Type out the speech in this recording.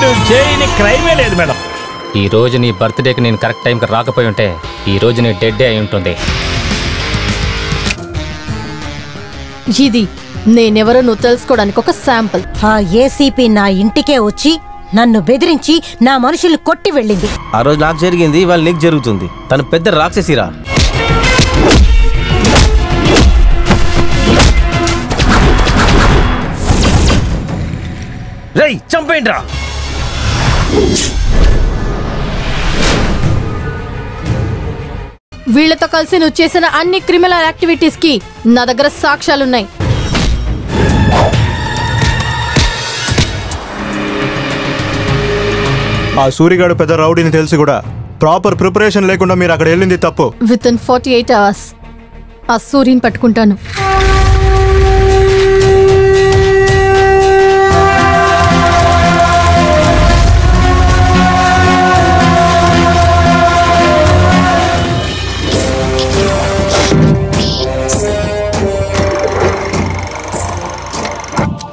వీడు చేయని క్రైమే లేదు మేడం. ఈ రోజు నీ బర్త్డేకి నేను కరెక్ట్ టైంకి రాకపోయి ఉంటే ఈ రోజు నీ డెడ్ డే అయి ఉంటుంది. ఇది నేనెవరో నువ్వు తెలుసుకోవడానికి ఒక శాంపుల్. ఆ ఏసీపీ నా ఇంటికే వచ్చి నన్ను బెదిరించి నా మనుషుల్ని కొట్టి వెళ్ళింది. ఆ రోజు నాకు జరిగింది, ఇవాళ నీకు జరుగుతుంది. తను పెద్ద రాక్షసిరా. రేయ్ చంపేండ్రా. వీళ్లతో కలిసి నువ్వు చేసిన అన్ని క్రిమినల్ యాక్టివిటీస్ కి నా దగ్గర సాక్ష్యాలున్నాయి. ఆ సూరిగాడు పెద్ద రౌడీని తెలిసి కూడా ప్రాపర్ ప్రిపరేషన్ లేకుండా మీరు అక్కడ వెళ్ళింది తప్పు. విత్ ఇన్ 48 hours ఆ సూర్యుని పట్టుకుంటాను.